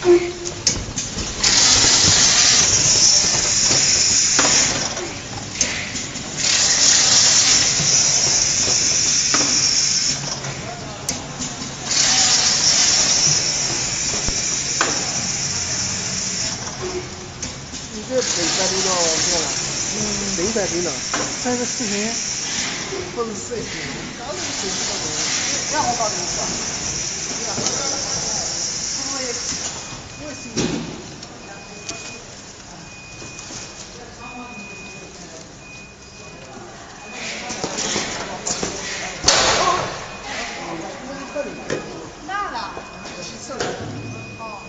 你这北山领导过了，没在领导，拍个视频，不是视频，刚那个视频上面，然后把这个放，我是。 哪了？哦。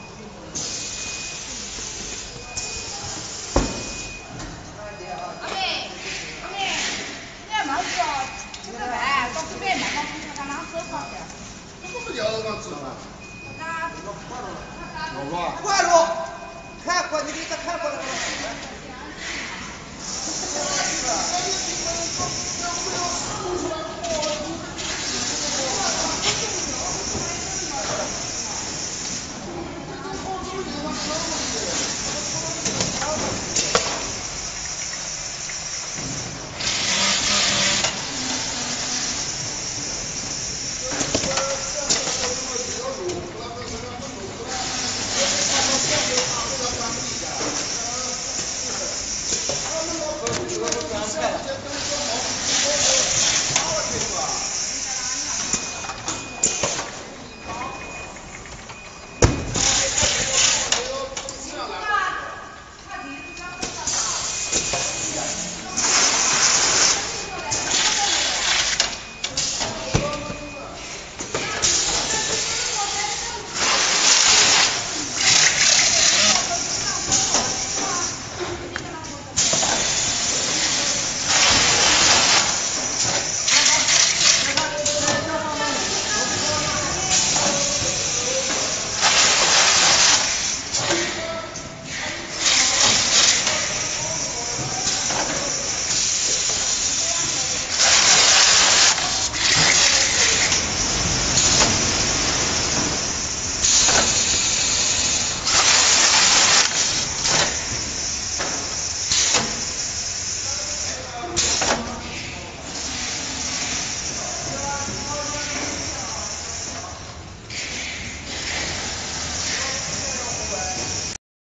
阿妹，你要忙着吃个饭，到后面慢慢看哪喝茶去。 这不叫那吃饭？ 快路，看过你给他看过来。